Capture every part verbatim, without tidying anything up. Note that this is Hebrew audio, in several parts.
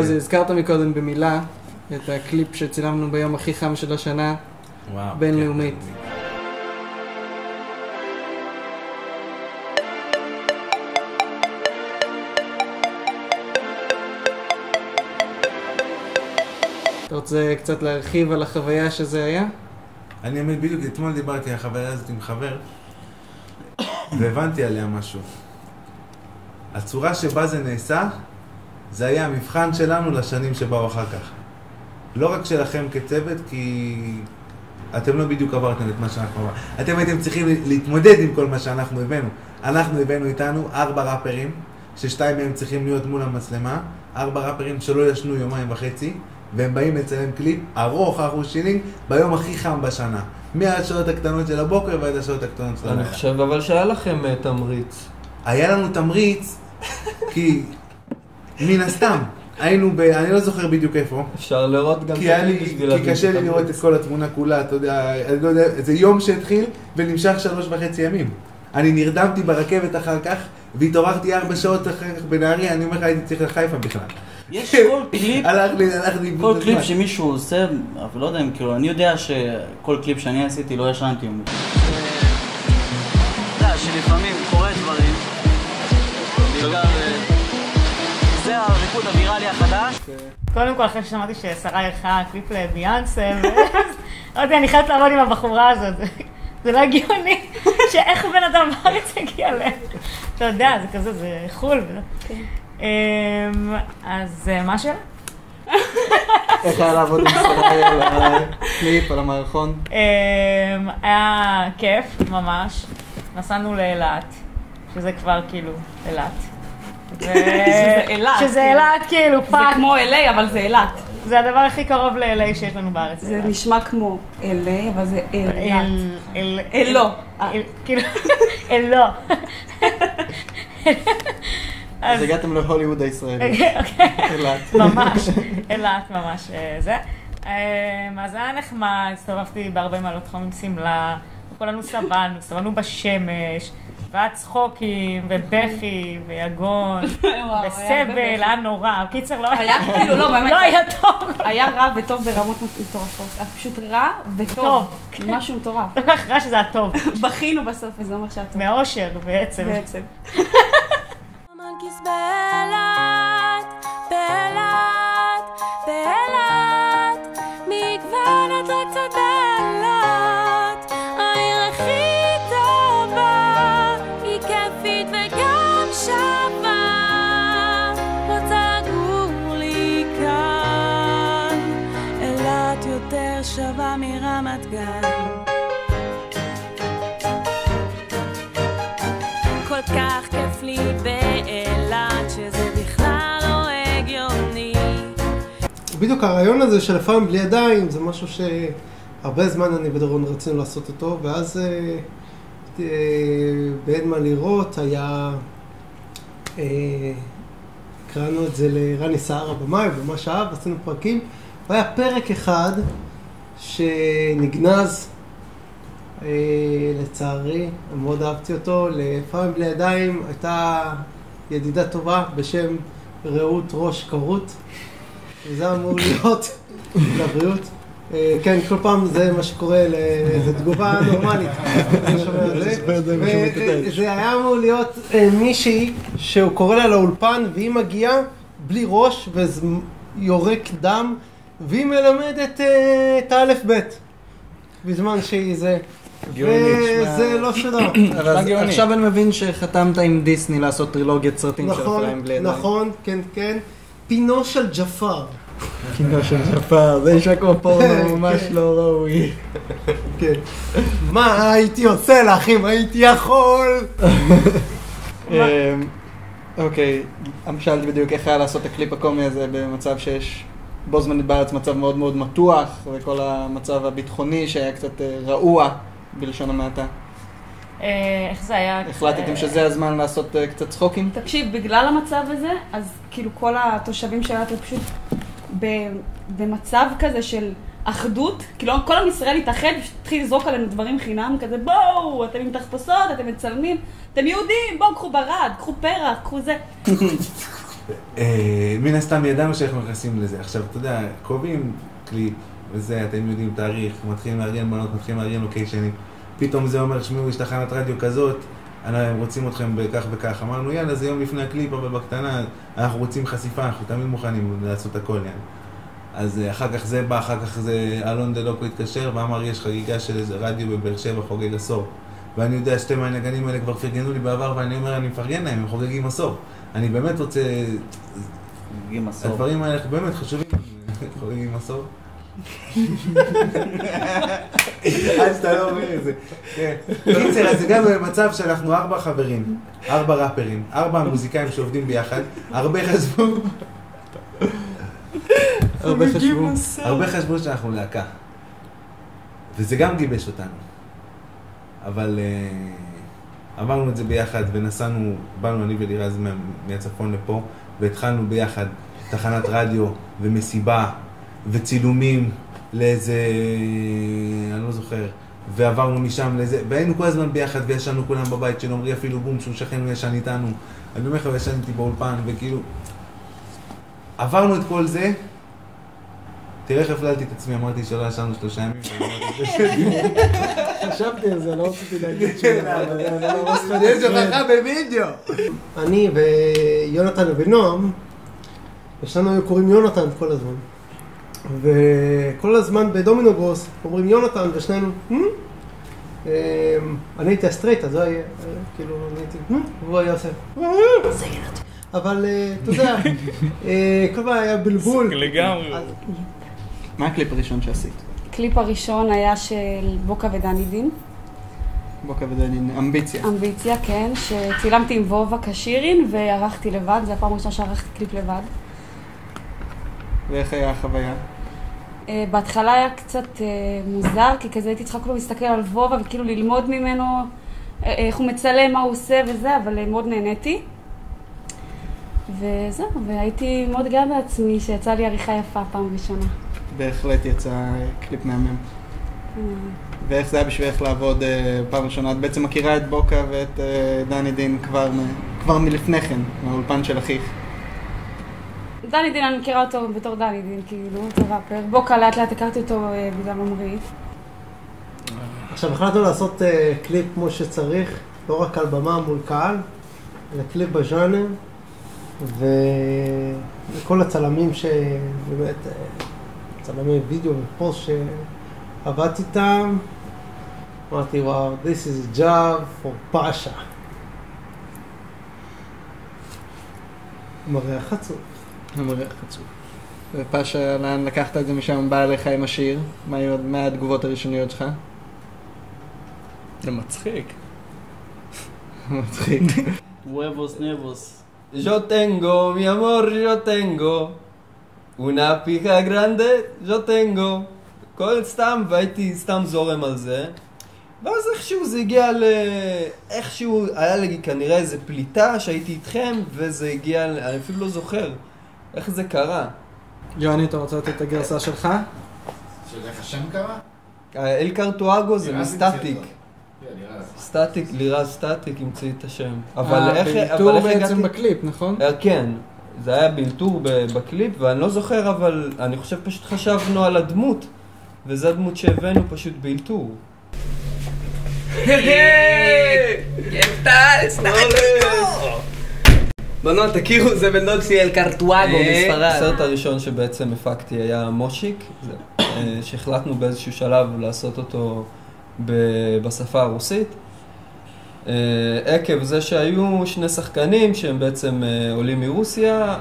רזי, הזכרת מקודם במילה את הקליפ שצילמנו ביום הכי חם של השנה, בינלאומית. אתה רוצה קצת להרחיב על החוויה שזה היה? אני אמת בדיוק, אתמול דיברתי על החוויה הזאת עם חבר והבנתי עליה משהו. הצורה שבה זה נעשה, זה היה המבחן שלנו לשנים שבאו אחר כך. לא רק שלכם כצוות, כי אתם לא בדיוק עברתם את מה שאנחנו עברנו. אתם הייתם צריכים להתמודד עם כל מה שאנחנו הבאנו. אנחנו הבאנו איתנו ארבע ראפרים, ששתיים מהם צריכים להיות מול המצלמה, ארבע ראפרים שלא ישנו יומיים וחצי, והם באים לצלם קליפ ארוך, ארוך שינינג, ביום הכי חם בשנה. מהשעות הקטנות של הבוקר ועד השעות הקטנות של הלילה. אני חושב אבל שהיה לכם תמריץ. היה לנו תמריץ, כי מן הסתם, היינו ב... אני לא זוכר בדיוק איפה. אפשר לראות גם... כי קשה לי לראות את כל התמונה כולה, אתה יודע, אני לא יודע, זה יום שהתחיל ונמשך שלוש וחצי ימים. אני נרדמתי ברכבת אחר כך, והתעוררתי ארבע שעות אחר כך בנהריה, אני אומר לך, הייתי צריך לחיפה בכלל. יש כל קליפ, כל קליפ שמישהו עושה, אבל לא יודע אם כאילו, אני יודע שכל קליפ שאני עשיתי לא ישנתי. אתה יודע שלפעמים קורה דברים, זה הריקוד הוויראלי החדש. קודם כל, אחרי ששמעתי ששרה ערכה קליפ לביאנסה, אמרתי, אני חייבת לעבוד עם הבחורה הזאת. זה לא הגיוני שאיך בן אדם בארץ הגיע להם. אתה יודע, זה כזה, זה חול. אז מה השאלה? איך היה לעבוד עם ישראל על הקליפ, על המערכון? היה כיף, ממש. נסענו לאילת, שזה כבר כאילו אילת. שזה אילת. שזה אילת כאילו פאק. זה כמו אל איי, אבל זה אילת. זה הדבר הכי קרוב ל-אל איי שיש לנו בארץ. זה נשמע כמו אל איי, אבל זה אילת. אלו. כאילו, אלו. אז הגעתם להוליווד הישראלי. אילת. ממש, אילת ממש זה. אז זה היה נחמד, הסתובבתי בהרבה מעלות חום עם סמלה, כולנו סבלנו, סבלנו בשמש, והיה צחוקים, ובכי, ויגון, וסבל, היה נורא. קיצר, לא היה כאילו, לא, באמת. לא היה טוב. היה רע וטוב ברמות מטורפות. פשוט רע וטוב. משהו מטורף. לא כך רע שזה היה טוב. בכינו בסוף, וזה אומר שהיה טוב. מאושר, בעצם. בעצם. מלכיס באילת, באילת, באילת, מגוון אטרקציות באילת, העיר הכי טובה, היא כיפית וגם שווה, רוצה לגור לי כאן, אילת יותר שווה מרמת גן. כל כך כיף לי באילת שזה בכלל לא הגיוני. בדיוק הרעיון הזה של לפעמים בלי ידיים זה משהו שהרבה זמן אני ודורון רצינו לעשות אותו, ואז אה, אה, באין מה לראות היה, אה, קראנו את זה לרני סער הבמאי וממש אהב, עשינו פרקים, והיה פרק אחד שנגנז, אה, לצערי, מאוד אהבתי אותו, לפעמים בלי ידיים הייתה ידידה טובה בשם רעות ראש קרות, וזה אמור להיות לבריאות. כן, כל פעם זה מה שקורה, זו תגובה נורמלית. זה היה אמור להיות מישהי שהוא קורא לה לאולפן, והיא מגיעה בלי ראש ויורק דם, והיא מלמדת את האלף בית בזמן שהיא זה. וזה לא שלא. עכשיו אני מבין שחתמת עם דיסני לעשות טרילוגיית סרטים של אפרים בלי ידיים. נכון, כן, כן. פינו של ג'פר. פינו של ג'פר, זה נשמע כמו פורנו ממש לא ראוי. כן. מה הייתי עושה לך אם הייתי יכול? אוקיי, שאלתי בדיוק איך היה לעשות את הקליפ הקומי הזה במצב שיש בו זמנית בארץ מצב מאוד מאוד מתוח, וכל המצב הביטחוני שהיה קצת רעוע בלשון המעטה. איך זה היה? החלטתם שזה הזמן לעשות קצת צחוקים? תקשיב, בגלל המצב הזה, אז כאילו כל התושבים שלנו פשוט במצב כזה של אחדות, כאילו כל עם ישראל התאחד והתחיל לזרוק עלינו דברים חינם כזה, בואו, אתם עם תחפושות, אתם מצלמים, אתם יהודים, בואו, קחו ברד, קחו פרח, קחו זה. מן הסתם ידענו שאנחנו נכנסים לזה. עכשיו, אתה יודע, קובעים קליפ, וזה, אתם יודעים, תאריך, מתחילים לארגן בנות, מתחילים לארגן לוקיישנים. פתאום זה אומר, שמעו, יש תחנת רדיו כזאת, הם רוצים אתכם בכך וכך. אמרנו, יאללה, זה יום לפני הקליפ, אבל בקטנה, אנחנו רוצים חשיפה, אנחנו תמיד מוכנים לעשות הכל, יאללה. אז אחר כך זה בא, אחר כך זה אלון דלוקו התקשר, ואמר, יש חגיגה של איזה רדיו בבאר שבע, חוגג עשור. ואני יודע, שתי מהנגנים האלה כבר פרגנו לי בעבר, ואני אומר, אני מפרגן להם, הם חוגגים עשור. אני באמת רוצה... חוגגים עשור. הדברים האלה באמת חשובים, חוגגים עשור. אז אתה לא אומר את זה. קיצר, אז הגענו למצב שאנחנו ארבע חברים, ארבע ראפרים, ארבע מוזיקאים שעובדים ביחד, הרבה חשבו... הרבה חשבו. הרבה חשבו שאנחנו להקה. וזה גם גיבש אותנו. אבל אמרנו את זה ביחד ונסענו, באנו אני ולירז מהצפון לפה, והתחלנו ביחד תחנת רדיו ומסיבה וצילומים לאיזה, אני לא זוכר, ועברנו משם לאיזה, והיינו כל הזמן ביחד וישנו כולם בבית של עומרי, אפילו בום שהוא שכן וישן איתנו, אני אומר לך וישן איתי באולפן, וכאילו עברנו את כל זה. תראה איך הפללתי את עצמי, אמרתי שלא ישנו שלושה ימים. חשבתי על זה, לא רציתי להגיד שזה. יש הוכחה בווידאו. אני ויונתן ונועם, יש לנו היו קוראים יונתן כל הזמן. וכל הזמן בדומינו גרוס אומרים יונתן ושנינו, אני הייתי הסטרייט, אז הוא היה, כאילו, אני הייתי, והוא היה עושה, אבל אתה יודע, כל פעם היה בלבול. לגמרי. מה הקליפ הראשון שעשית? הקליפ הראשון היה של בוקה ודני דין. בוקה ודני דין, אמביציה. אמביציה, כן, שצילמתי עם וובה קשירין וערכתי לבד, זה הפעם ראשונה שערכתי קליפ לבד. ואיך היה החוויה? Uh, בהתחלה היה קצת uh, מוזר, כי כזה הייתי צריכה כאילו להסתכל על וובה וכאילו ללמוד ממנו uh, איך הוא מצלם, מה הוא עושה וזה, אבל uh, מאוד נהניתי. וזהו, והייתי מאוד גאה בעצמי שיצא לי עריכה יפה פעם ראשונה. בהחלט יצא קליפ מהמם. Mm. ואיך זה היה בשבילך לעבוד uh, פעם ראשונה? את בעצם מכירה את בוקה ואת uh, דני דין כבר, כבר מלפני כן, מהאולפן של אחיך. דני דין, אני מכירה אותו בתור דני דין, כאילו, הוא ראפר. בוקה לאט לאט הכרתי אותו uh, בגלל עומרי. עכשיו החלטנו לעשות uh, קליפ כמו שצריך, לא רק על במה מול קהל, אלא קליפ בז'אנר, וכל הצלמים שבאמת, צלמי וידאו ופוסט שעבדתי איתם, אמרתי, וואו, this is a job for פאשה. מריח חצוף. מריח חצוף. ופאשה, לאן לקחת את זה משם, בא אליך עם השיר? מה היו, מה התגובות הראשוניות שלך? זה מצחיק. מצחיק. Huevos nuevos. Yo tengo, mi amor, yo tengo una pija grande, yo tengo. כל סתם, והייתי סתם זורם על זה. ואז איכשהו זה הגיע ל... איכשהו היה לי כנראה איזה פליטה שהייתי איתכם, וזה הגיע ל... אני אפילו לא זוכר איך זה קרה. יוני, אתה רוצה לתת את הגרסה שלך? של איך השם קרה? אל קרטואגו זה מסטטיק. לירז. סטטיק, לירז סטטיק המציא את השם. אבל איך בילתור בעצם בקליפ, נכון? כן, זה היה בילתור בקליפ, ואני לא זוכר, אבל אני חושב פשוט חשבנו על הדמות, וזו הדמות שהבאנו פשוט בילתור. בנות, תכירו, זה בן דוד שלי אל קרטואגו מספרד. הסרט הראשון שבעצם הפקתי היה מושיק, שהחלטנו באיזשהו שלב לעשות אותו בשפה הרוסית. עקב זה שהיו שני שחקנים שהם בעצם עולים מרוסיה,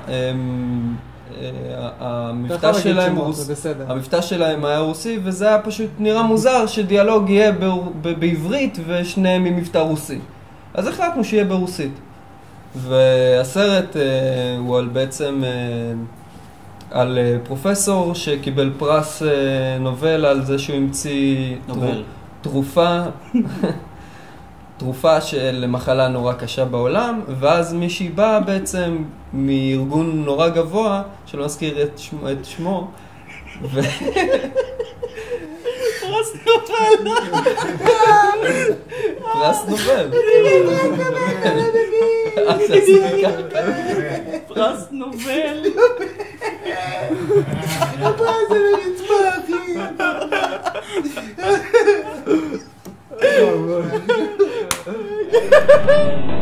המבטא שלהם, המבטא שלהם היה רוסי, וזה היה פשוט נראה מוזר שדיאלוג יהיה בעברית ושניהם עם מבטא רוסי. אז החלטנו שיהיה ברוסית. והסרט הוא על בעצם על פרופסור שקיבל פרס נובל על זה שהוא המציא תרופה, תרופה של מחלה נורא קשה בעולם, ואז מישהי באה בעצם מארגון נורא גבוה, שלא נזכיר את שמו, את שמו ו... פרס נובל! פרס נובל! פרס נובל. הבא זה לרצפה, אחי.